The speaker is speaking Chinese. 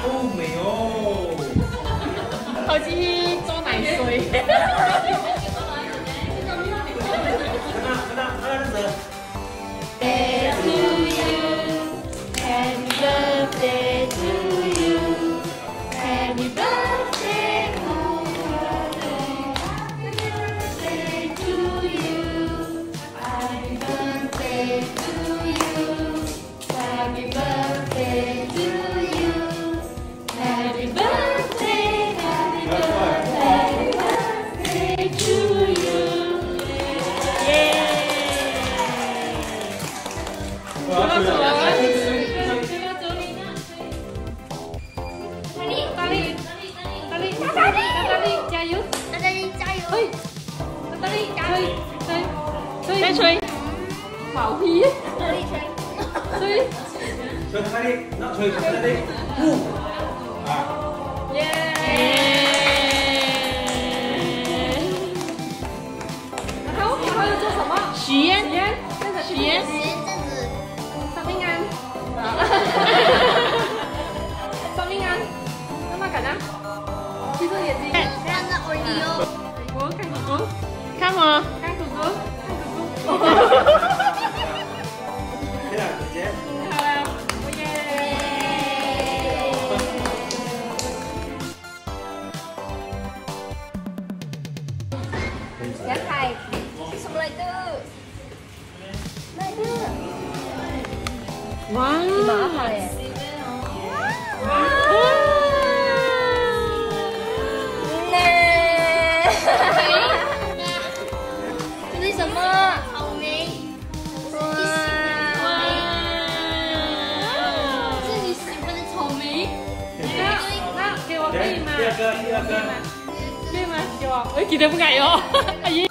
哦，美哦。 好去做奶水。再吹，毛皮，吹，吹快点，那吹快点，耶！然后要做什么？许愿，许愿，生命安，生命安，那么敢啊？闭着眼睛，看那我哟，我看狗狗，看我，看狗狗。好了，姐姐。好了，耶！杨凯，是什么来的？来的。哇！你麻烦耶。哇！这是什么？可以吗？可以吗？给我，哎，记得不改哟。阿姨。